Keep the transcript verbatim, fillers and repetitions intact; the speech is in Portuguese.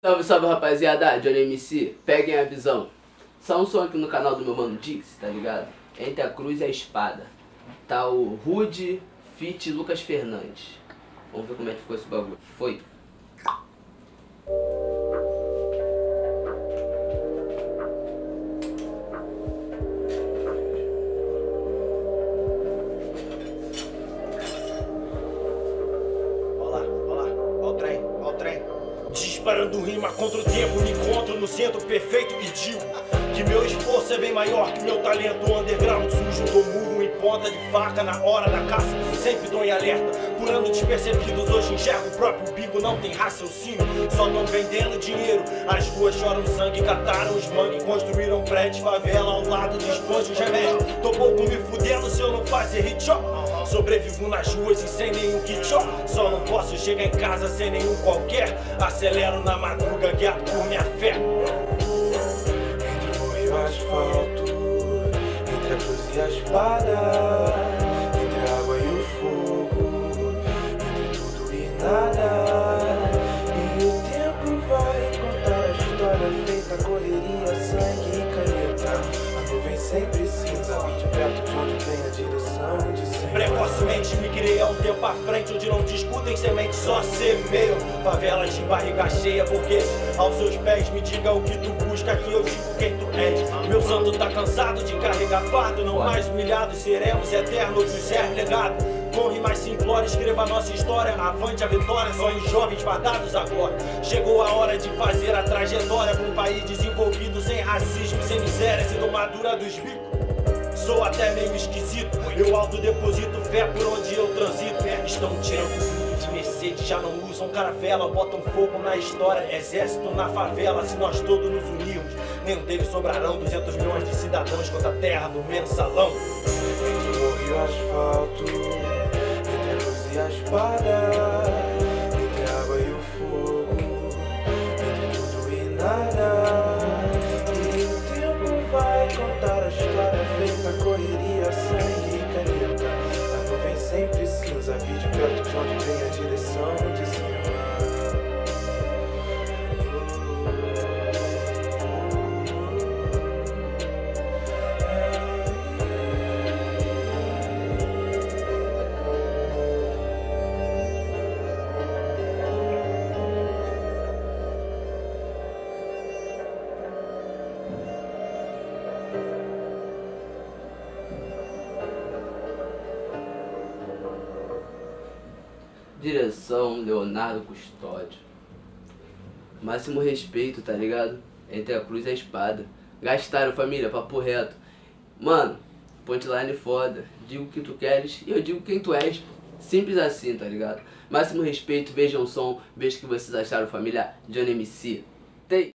Salve, salve rapaziada, Johnny M C, peguem a visão. Só um som aqui no canal do meu mano Dix, tá ligado? Entre a cruz e a espada. Tá o Rude, Fit Lucas Fernandes. Vamos ver como é que ficou esse bagulho. Foi. Disparando rima contra o tempo, me encontro no centro perfeito e digo que meu esforço é bem maior que meu talento. Underground sujo, dou murro em ponta de faca na hora da caça, sempre tô em alerta. Por anos despercebidos, hoje enxergo o próprio bico, não tem raciocínio, só tão vendendo dinheiro. As ruas choram sangue, cataram os mangue, construíram prédios, favela ao lado dos pontos remédio. Tô pouco me fudendo se eu não fazer hit shop. Sobrevivo nas ruas e sem nenhum kit shop. Só não posso chegar em casa sem nenhum qualquer. Acelero na madruga, guiado por minha fé. Entre o morro e o asfalto, entre a cruz e a espada, entre a água e o fogo, entre tudo e nada. E o tempo vai contar a história feita, correria, sangue e caneta. A nuvem sempre cinza, vim de perto de onde vem a direção de cima. Precocemente me criei há um tempo à frente, onde não discutem sementes, só semeiam. Favelas de barriga cheia, porque aos seus pés me diga o que tu busca, que eu digo quem tu és. Meu santo tá cansado de carregar fardo, não mais humilhados seremos eternos, nos serve legado. Com rimas simplórias, escreva a nossa história, avante a vitória, só em jovens fadados agora. Chegou a hora de fazer a trajetória para um país desenvolvido, sem racismo, sem miséria, sem tomadura dos bicos. Sou até meio esquisito, eu autodeposito fé por onde eu transito. Estão tirando tudo de Mercedes, já não usam caravela, botam fogo na história, exército na favela. Se nós todos nos unirmos, nenhum deles sobrarão. Duzentos milhões de cidadãos contra a terra do mensalão. Entre o morro e o asfalto, entre a cruz e a espada, entre a água e o fogo, entre tudo e nada. E o tempo vai contar a história feita, correria, sangue e caneta. A nuvem sempre cinza, vi de perto de onde vem a direção de cima. Direção Leonardo Custódio. Máximo respeito, tá ligado? Entre a cruz e a espada. Gastaram, família, papo reto. Mano, punchline foda. Digo o que tu queres e eu digo quem tu és. Simples assim, tá ligado? Máximo respeito, vejam o som, veja o que vocês acharam, família. Johnny M C. Tem.